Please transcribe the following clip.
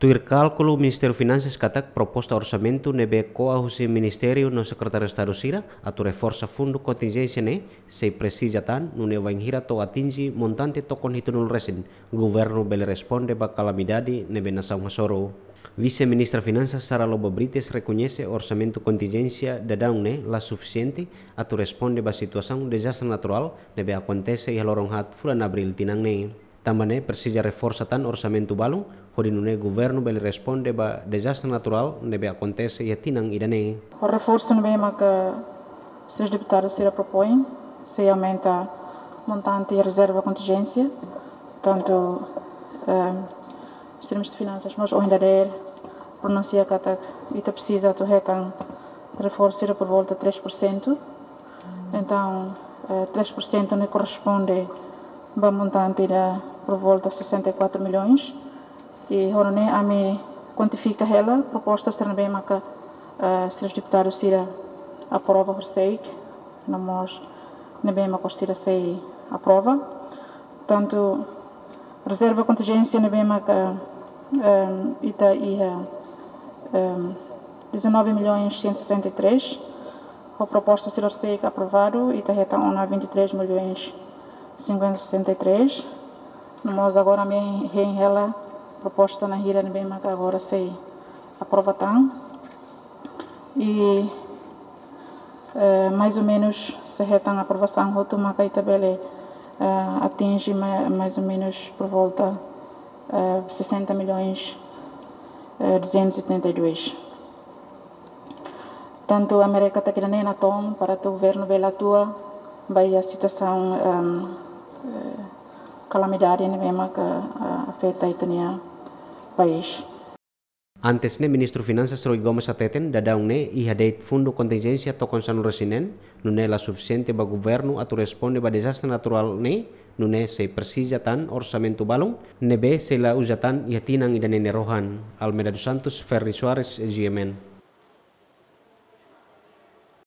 Tuir cálculo, o Ministério Finanças katak proposta orçamento nebe coa o Ministério no Secretário de Estado Sira, a tu reforça fundo contingência ne, se precisa tan, no ne vai hira to atingi montante to conhitunul resin, governo bele responde ba calamidade nebe nação Hasoro. Vice-Ministra Finanças Sara Lobo Brites reconhece orçamento contingência da daune la suficiente a tu responde ba situação desastre natural nebe acontece e halorong hat fulan abril tinang ne. Também precisa reforçar tan orçamento balong, quando o governo bele responde ba desastre natural nebe acontece e tinang idane. O reforço nebe que os seus deputados se propõem, se aumenta montante e reserva contingência, tanto os termos de finanças, mas ainda pronuncia que ita precisa to retan reforço por volta de 3%, então 3% ne corresponde a montante por volta de 64 milhões e horone a me quantifica ela proposta ser bem que os deputados se aprova por sei nós bem que se sei aprova tanto reserva contingência bem que ita 19 milhões 163 a proposta ser sei aprovado ita reta 23 milhões 563 nós agora me ela proposta na hira bem que agora sei aprova tan e mais ou menos se retan aprovação roto maca itabele atinge mais ou menos por volta 60 milhões 272 tanto a América está querendo na tom para o governo bela tua vai a situação calamidade mesmo que afeta o país. Antes ne Ministro Finanças Roy Gomes Ateten dadang ne ihadeit fundo contingência to konsan resinen nune la suficiente ba governo atu responde ba desastre natural ne nune se precisa tan orçamento balong nebe se la usatan yatinang idane rohan Almeida dos Santos Ferri Soares GMN.